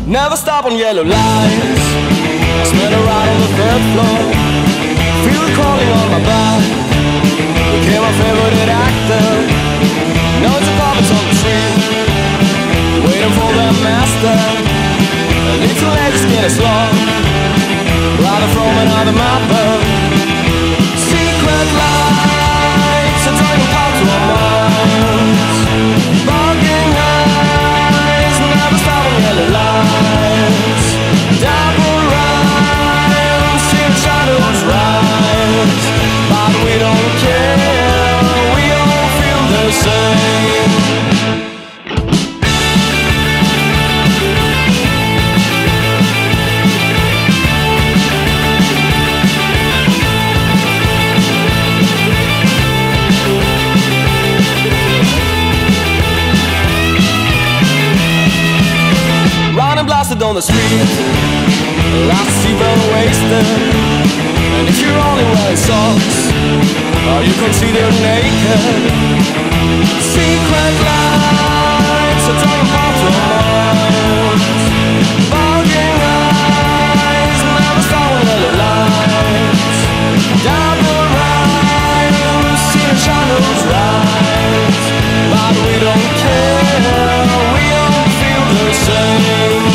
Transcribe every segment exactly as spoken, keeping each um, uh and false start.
Never stop on yellow lights. I smell a ride on the third floor. Feel it crawling on my back. Became my favorite actor. Now it's a puppet on the tree, waiting for the master. A little leg skin is long, riding from another mother. Secret lights are turning apart to our minds. Bugging eyes, never stop on yellow lights. Double rhymes, see the shadows rise. But we don't care, we all feel the same. On the street, last even wasted. And if you're only wearing socks, are you considered naked? Secret lights are turning apart to our minds. Bugging eyes, never stop on yellow lights. Down the rhyme, see the shadows rise. But we don't care, we all feel the same.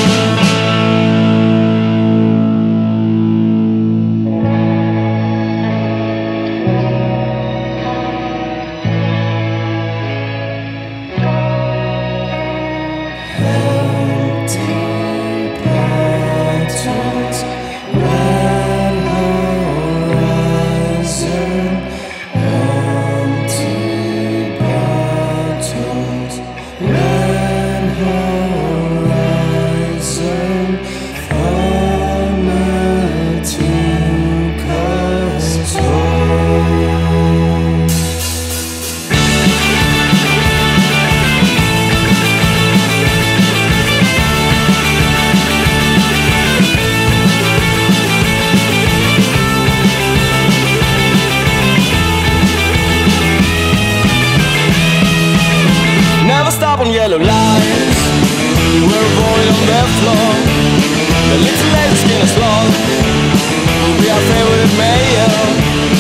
On yellow lights, we're rolling on the floor. The little lady skin is long, will be our favorite mayor.